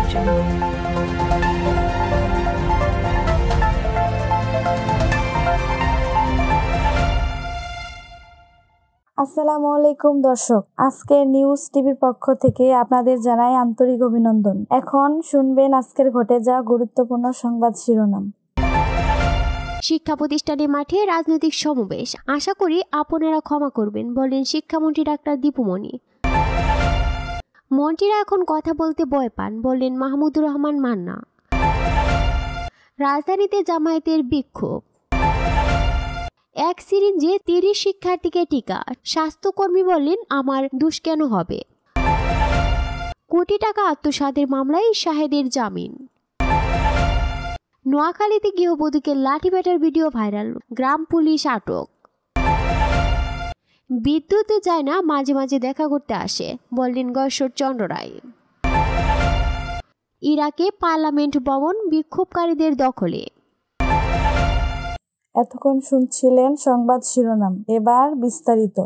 আসসালামু আলাইকুম দর্শক, আজকে নিউজ টিভির পক্ষ থেকে আপনাদের জানাই আন্তরিক অভিনন্দন। এখন শুনবেন আজকের ঘটে যাওয়া গুরুত্বপূর্ণ সংবাদ শিরোনাম। শিক্ষা প্রতিষ্ঠানের মাঠে রাজনৈতিক সমাবেশ, আশা করি আপনারা ক্ষমা করবেন, বলেন শিক্ষামন্ত্রী ডাক্তার দীপু মনি। মন্ত্রীরা এখন কথা বলতে ভয় পান, বললেন মাহমুদুর রহমান মান্না। রাজধানীতে জামায়াতের বিক্ষোভ। এক সিরিঞ্জে 30 শিক্ষার্থীকে টিকা, স্বাস্থ্যকর্মী বললেন আমার দোষ কেন হবে। কোটি টাকা আত্মসাতের মামলায় শাহেদের জামিন। নোয়াখালীতে গৃহবধূকে লাঠি পেটার ভিডিও ভাইরাল, গ্রাম পুলিশ আটক। বিদ্যুৎ যায় না, মাঝে মাঝে দেখা করতে আসে, বললেন গশ্বর চন্দ্র রায়। ইরাকে পার্লামেন্ট ভবন বিক্ষোভকারীদের দখলে। এতক্ষণ শুনছিলেন সংবাদ শিরোনাম, এবার বিস্তারিত।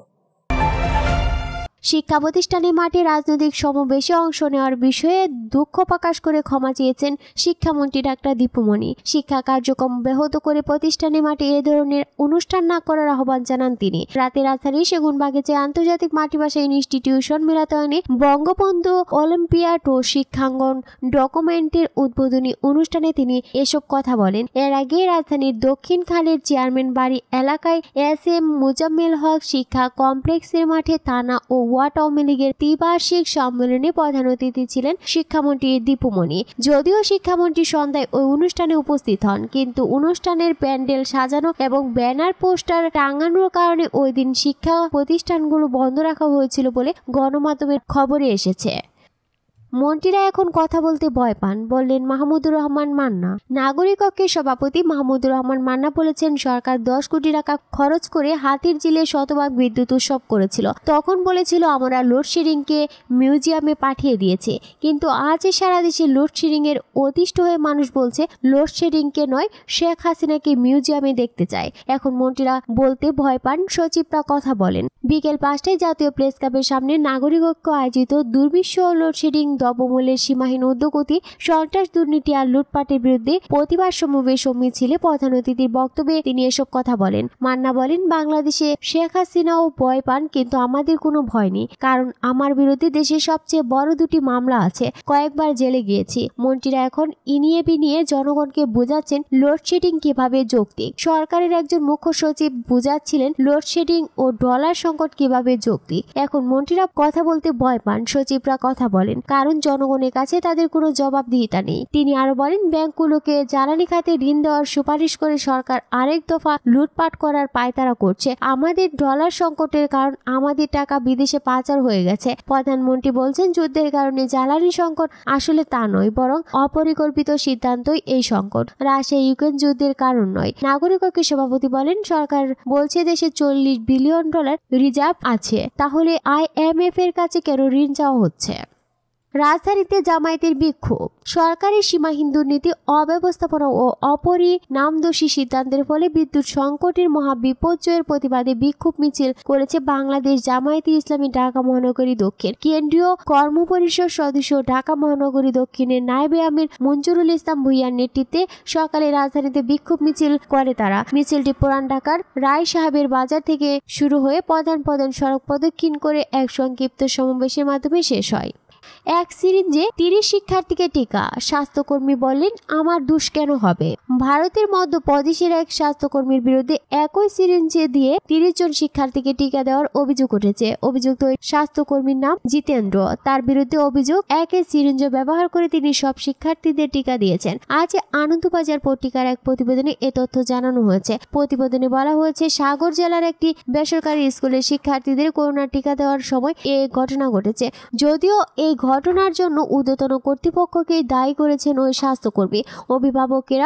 শিক্ষা প্রতিষ্ঠানের মাঠে রাজনৈতিক সমাবেশে অংশ নেওয়ার বিষয়ে দুঃখ প্রকাশ করে ক্ষমা চেয়েছেন শিক্ষামন্ত্রী ডাক্তার দীপু মনি। শিক্ষা কার্যক্রম ব্যাহত করে প্রতিষ্ঠানের মাঠে এ ধরনের অনুষ্ঠান না করার আহ্বান জানান তিনি। রাতে রাজধানীর সেগুনবাগিচা আন্তর্জাতিক মাতৃভাষা ইনস্টিটিউশন মিলনায়তনে বঙ্গবন্ধু অলিম্পিয়াড ও শিক্ষাঙ্গন ডকুমেন্টের উদ্বোধনী অনুষ্ঠানে তিনি এসব কথা বলেন। এর আগে রাজধানীর দক্ষিণ খালের চেয়ারম্যান বাড়ি এলাকায় SM মুজাম্মেল হক শিক্ষা কমপ্লেক্সের মাঠে থানা ও ওয়ার্ড আওয়ামী লীগের ত্রিবার্ষিক সম্মেলনে প্রধান অতিথি ছিলেন শিক্ষামন্ত্রী দীপু মনি। যদিও শিক্ষামন্ত্রী সন্ধ্যায় ওই অনুষ্ঠানে উপস্থিত হন, কিন্তু অনুষ্ঠানের প্যান্ডেল সাজানো এবং ব্যানার পোস্টার টাঙানোর কারণে ওই দিন শিক্ষা প্রতিষ্ঠানগুলো বন্ধ রাখা হয়েছিল বলে গণমাধ্যমের খবরে এসেছে। মন্ত্রীরা এখন কথা বলতে ভয় পান, বললেন মাহমুদুর রহমান মান্না। নাগরিক ঐক্যের সভাপতি মাহমুদুর রহমান মান্না বলেছেন, সরকার 10 কোটি টাকা খরচ করে হাতির ঝিলে শতভাগ বিদ্যুৎ উৎসব করেছিল। তখন বলেছিল আমরা লোডশেডিংকে মিউজিয়ামে পাঠিয়ে দিয়েছে, কিন্তু আজ সারা দেশে লোডশেডিং এর অতিষ্ঠ হয়ে মানুষ বলছে লোডশেডিংকে নয়, শেখ হাসিনাকে মিউজিয়ামে দেখতে চায়। এখন মন্ত্রীরা বলতে ভয় পান, সচিবরা কথা বলেন। বিকেল 5টায় জাতীয় প্রেস ক্লাবের সামনে নাগরিক ঐক্য আয়োজিত দুর্বিশ্ব লোডশেডিং দ্রব্যমূল্যের সীমাহীন ঊর্ধ্বগতি, সন্ত্রাস, দুর্নীতি আর লুটপাটের বিরুদ্ধে প্রতিবাদ সমাবেশ ও মিছিলে প্রধান অতিথির বক্তব্যে তিনি এসব কথা বলেন। মান্না বলেন, বাংলাদেশে শেখ হাসিনাও ভয় পান, কিন্তু আমাদের কোনো ভয় নেই, কারণ আমার বিরুদ্ধে দেশের সবচেয়ে বড় 2টি মামলা আছে, কয়েকবার জেলে গিয়েছি। মন্ত্রীরা এখন ইনিয়ে বিনিয়ে জনগণকে বোঝাচ্ছেন লোডশেডিং কিভাবে যৌক্তিক। সরকারের একজন মুখ্য সচিব বুঝাচ্ছিলেন লোডশেডিং ও ডলার সংকট কিভাবে যৌক্তিক। এখন মন্ত্রীরা কথা বলতে ভয় পান, সচিবরা কথা বলেন, কারণ জনগণের কাছে তাদের কোনো জবাবদিহিতা নেই। তিনি আরো বলেন, ব্যাংকগুলোকে জ্বালানি খাতে ঋণ দেওয়ার সুপারিশ করে সরকার আরেক দফা লুটপাট করার পায়তারা করছে। আমাদের ডলার সংকটের কারণ আমাদের টাকা বিদেশে পাচার হয়ে গেছে। প্রধানমন্ত্রী বলছেন, যুদ্ধের কারণে জ্বালানি সংকট, আসলে তা নয়, বরং অপরিকল্পিত সিদ্ধান্তই এই সংকট। রাশিয়া ইউক্রেন যুদ্ধের কারণ নয়। নাগরিক ঐক্যের সভাপতি বলেন, সরকার বলছে দেশে $40 বিলিয়ন রিজার্ভ আছে, তাহলে IMF এর কাছে কেন ঋণ চাওয়া হচ্ছে। রাজধানীতে জামায়াতের বিক্ষোভ। সরকারের সীমাহীন দুর্নীতি, অব্যবস্থাপনা ও অপরিণামদর্শী সিদ্ধান্তের ফলে বিদ্যুৎ সংকটের মহা বিপর্যয়ের প্রতিবাদে বিক্ষোভ মিছিল করেছে বাংলাদেশ জামায়াতে ইসলামী ঢাকা মহানগরী দক্ষিণ কেন্দ্রীয় কর্মপরিষদ সদস্য ঢাকা মহানগরী দক্ষিণের নায়েবে আমির মঞ্জুরুল ইসলাম ভূঁইয়ার নেতৃত্বে সকালে রাজধানীতে বিক্ষোভ মিছিল করে তারা। মিছিলটি পুরান ঢাকার রায় সাহেবের বাজার থেকে শুরু হয়ে প্রধান সড়ক প্রদক্ষিণ করে এক সংক্ষিপ্ত সমাবেশের মাধ্যমে শেষ হয়। এক সিরিঞ্জে 30 শিক্ষার্থীকে টিকা, স্বাস্থ্যকর্মী বললেন আমার দোষ কেন হবে। ভারতের মধ্যপ্রদেশের এক স্বাস্থ্যকর্মীর বিরুদ্ধে একই সিরিঞ্জে দিয়ে 30 জন শিক্ষার্থীকে টিকা দেওয়ার অভিযোগ উঠেছে। অভিযুক্ত ওই স্বাস্থ্যকর্মীর নাম জিতেন্দ্র। তার বিরুদ্ধে অভিযোগ, একই সিরিঞ্জ ব্যবহার করে তিনি সব শিক্ষার্থীদের টিকা দিয়েছেন। আজ আনন্দবাজার পত্রিকার এক প্রতিবেদনে এ তথ্য জানানো হয়েছে। প্রতিবেদনে বলা হয়েছে, সাগর জেলার একটি বেসরকারি স্কুলের শিক্ষার্থীদের করোনা টিকা দেওয়ার সময় এই ঘটনা ঘটেছে। যদিও এই ঘটনার জন্য ঊর্ধ্বতন কর্তৃপক্ষকে দায়ী করেছেন ওই স্বাস্থ্যকর্মী। অভিভাবকেরা জিত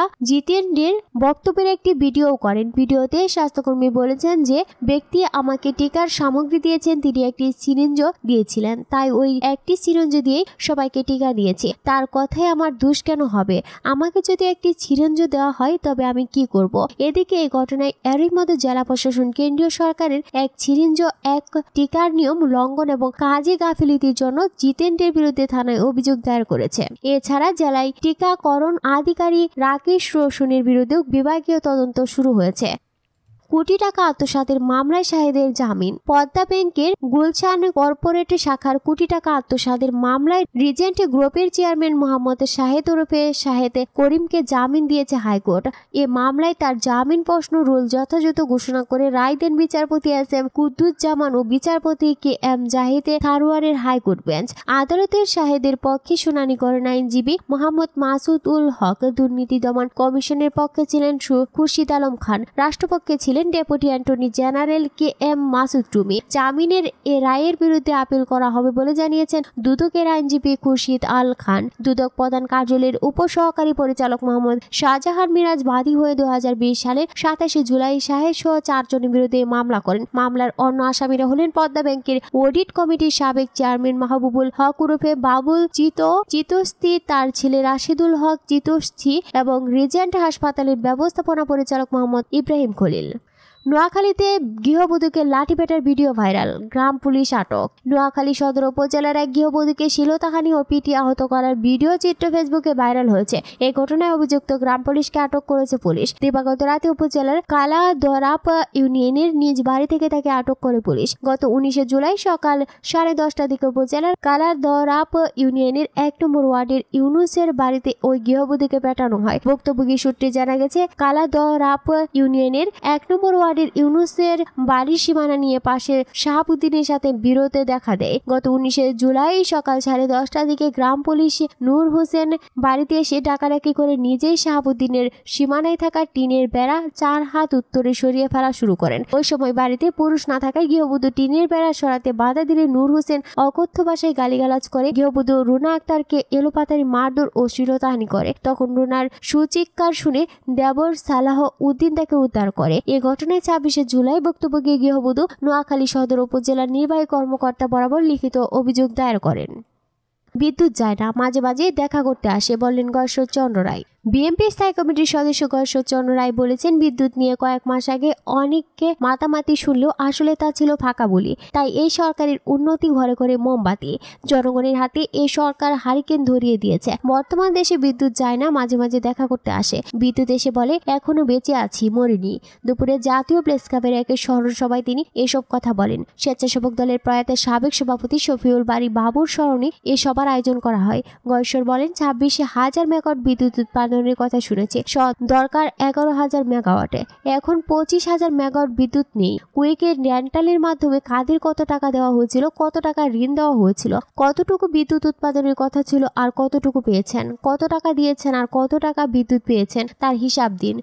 জিতেন্দ্রের বক্তব্যের একটি ভিডিও করেন। ভিডিওতে স্বাস্থ্যকর্মী বলেছেন যে ব্যক্তি আমাকে টিকার সামগ্রী দিয়েছেন, তিনি একটি সিরিঞ্জ দিয়েছিলেন, তাই ওই একটি সিরিঞ্জ দিয়ে সবাইকে টিকা দিয়েছি। তার কথায় আমার দোষ কেন হবে? আমাকে যদি একটি সিরিঞ্জ দেওয়া হয় তবে আমি কি করব? এদিকে এই ঘটনায় এরই মধ্যে জেলা প্রশাসন কেন্দ্রীয় সরকারের এক সিরিঞ্জ এক টিকার নিয়ম লঙ্ঘন এবং কাজে গাফিলতির জন্য জিতেন্দ্রের বিরুদ্ধে থানায় অভিযোগ দায়ের করেছে। এছাড়া জেলায় টিকাকরণ আধিকারিক রাকেশ রোশনের বিরুদ্ধেও বিভাগীয় তদন্ত শুরু হয়েছে। কোটি টাকা আত্মসাতের মামলায় শাহেদের জামিন। পদ্মা ব্যাংকের গুলশান কর্পোরেট শাখার কোটি টাকা আত্মসাতের মামলায় রিজেন্ট গ্রুপের চেয়ারম্যান মোহাম্মদ শাহেদ ওরফে শাহেদ করিমকে জামিন দিয়েছে হাইকোর্ট। এ মামলায় তার জামিন প্রশ্ন রুল যথাযথ ঘোষণা করে রায় দেন বিচারপতি এস এম কুদ্দুজ্জামান ও বিচারপতি কে এম জাহিদ থারওয়ারের হাইকোর্ট বেঞ্চ। আদালতের শাহেদের পক্ষে শুনানি করেন আইনজীবী মোহাম্মদ মাসুদ উল হক। দুর্নীতি দমন কমিশনের পক্ষে ছিলেন খুরশিদ আলম খান। রাষ্ট্রপক্ষে ছিলেন deputy attorney general K M Masud Rumi. জামিনের এ রায়ের বিরুদ্ধে আপিল করা হবে বলে জানিয়েছেন দুদকের আইনজীবী খুরশিদ আল খান। দুদক প্রধান কার্যালয়ের উপসহকারী পরিচালক মোহাম্মদ শাহজাহান মিরাজ বাদী হয়ে 2020 সালের 27 জুলাই শাহেদ সহ 4 জনের বিরুদ্ধে মামলা করেন। মামলার অন্য আসামিরা হলেন পদ্মা ব্যাংকের অডিট কমিটির সাবেক চেয়ারম্যান মাহবুবুল হক ওরফে বাবুল চিতস্তি, তার ছেলে রাশিদুল হক চিতস্তি এবং রিজেন্ট হাসপাতালের ব্যবস্থাপনা পরিচালক মোহাম্মদ ইব্রাহিম খলিল। নোয়াখালীতে গৃহবধূকে লাঠিপেটার ভিডিও ভাইরাল, গ্রাম পুলিশ আটক। নোয়াখালী সদর উপজেলার এক গৃহবধূকে শ্লীলতাহানি ও পিটিয়ে আহত করার ভিডিও চিত্র ফেসবুকে ভাইরাল হয়েছে। এই ঘটনায় অভিযুক্ত গ্রাম পুলিশকে আটক করেছে পুলিশ। দিবাগত রাতে উপজেলার কালাদরাপ ইউনিয়নের নিজ বাড়ি থেকে তাকে আটক করে পুলিশ। গত 19 জুলাই সকাল 10:30টার দিকে উপজেলার কালাদরাপ ইউনিয়নের 1 নম্বর ওয়ার্ডের ইউনুসের বাড়িতে ওই গৃহবধূকে পেটানো হয়। ভুক্তভোগী সূত্রে জানা গেছে, কালাদরাপ ইউনিয়নের 1 নম্বর ওয়ার্ড ইউনুসের বাড়ির সীমানা নিয়ে পাশে শাহাবুদ্দিনের সাথে বিরোধে দেখা দেয়। গত 19 জুলাই সকাল 10:30টার দিকে গ্রাম পুলিশ নূর হোসেন বাড়িতে এসে ডাকাডাকি করে নিজেই শাহাবুদ্দিনের সীমানায় থাকা টিনের বেড়া 4 হাত উত্তরে সরিয়ে ফেলা শুরু করেন। ওই সময় বাড়িতে পুরুষ না থাকায় গৃহবধূ টিনের বেড়া সরাতে বাধা দিলে নূর হোসেন অকথ্য ভাষায় গালিগালাজ করে গৃহবধূ রুনা আক্তারকে এলোপাতাড়ি মারধর ও শ্লীলতাহানি করে। তখন রুনার সুচিৎকার শুনে দেবর সালাহ উদ্দিন তাকে উদ্ধার করে। এ ঘটনায় 26 জুলাই ভুক্তভোগী গৃহবধূ নোয়াখালী সদর উপজেলার নির্বাহী কর্মকর্তা বরাবর লিখিত অভিযোগ দায়ের করেন। বিদ্যুৎ যায় না, মাঝে মাঝে দেখা করতে আসে, বললেন গয়েশ্বরচন্দ্র রায়। বিএনপি স্থায়ী কমিটির সদস্য গয়েশ্বরচন্দ্র রায় বলেছেন, বিদ্যুৎ নিয়ে কয়েক মাস আগে অনেককে মাতামাতি শুনলেও আসলে তা ছিল ফাঁকা বলি। তাই এই সরকারের উন্নতি ঘরে ঘরে মোমবাতি। জনগণের হাতে এই সরকার হারিকেন ধরিয়ে দিয়েছে। বর্তমান দেশে বিদ্যুৎ যায় না, মাঝে মাঝে দেখা করতে আসে। বিদ্যুৎ এসে বলে এখনো বেঁচে আছি, মরিনি। দুপুরে জাতীয় প্রেস ক্লাবের এক স্মরণ সভায় তিনি এসব কথা বলেন। স্বেচ্ছাসেবক দলের প্রয়াত সাবেক সভাপতি শফিউল বারী বাবুর স্মরণে এ সভার আয়োজন করা হয়। গয়েশ্বর বলেন, 26,000 মেগাওয়াট বিদ্যুৎ উৎপাদনের কথা শুনেছে, দরকার 11,000 মেগাওয়াটে। এখন 25,000 মেগাওয়াট বিদ্যুৎ নেই। কুয়েকের রেন্টালের মাধ্যমে কাদের কত টাকা দেওয়া হয়েছিল, কত টাকা ঋণ দেওয়া হয়েছিল, কতটুকু বিদ্যুৎ উৎপাদনের কথা ছিল আর কতটুকু পেয়েছেন, কত টাকা দিয়েছেন আর কত টাকা বিদ্যুৎ পেয়েছেন তার হিসাব দিন।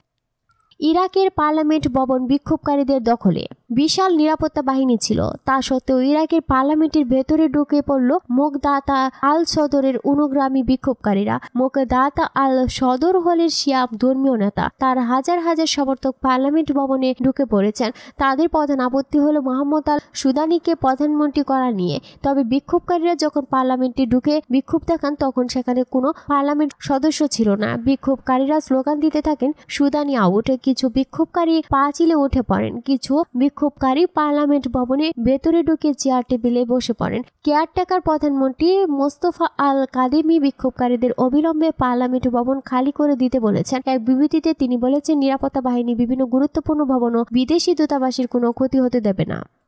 ইরাকের পার্লামেন্ট ভবন বিক্ষোভকারীদের দখলে। বিশাল নিরাপত্তা বাহিনী ছিল, তা সত্ত্বেও ইরাকের পার্লামেন্টের ভেতরে ঢুকে পড়ল মোকদাতা আল সদরের অনুগামী বিক্ষোভকারীরা। মোকদাতা আল সদর হলের শিয়া ধর্মীয় নেতা, তার হাজার হাজার সমর্থক পার্লামেন্ট ভবনে ঢুকে পড়েছেন। তাদের প্রধান আপত্তি হলো মোহাম্মদ আল সুদানিকে প্রধানমন্ত্রী করা নিয়ে। তবে বিক্ষোভকারীরা যখন পার্লামেন্টে ঢুকে বিক্ষোভ দেখান তখন সেখানে কোনো পার্লামেন্ট সদস্য ছিল না। বিক্ষোভকারীরা স্লোগান দিতে থাকেন, সুদানি আউট। কিছু বিক্ষোভকারী পাঁচিলে উঠে পড়েন, কিছু বিক্ষোভকারী পার্লামেন্ট ভবনে ভেতরে ঢুকে চেয়ার টেবিলে বসে পড়েন। কেয়ারটেকার প্রধানমন্ত্রী মোস্তফা আল কাদেমি বিক্ষোভকারীদের অবিলম্বে পার্লামেন্ট ভবন খালি করে দিতে বলেছেন। এক বিবৃতিতে তিনি বলেছেন, নিরাপত্তা বাহিনী বিভিন্ন গুরুত্বপূর্ণ ভবন ও বিদেশি দূতাবাসের কোনো ক্ষতি হতে দেবে না।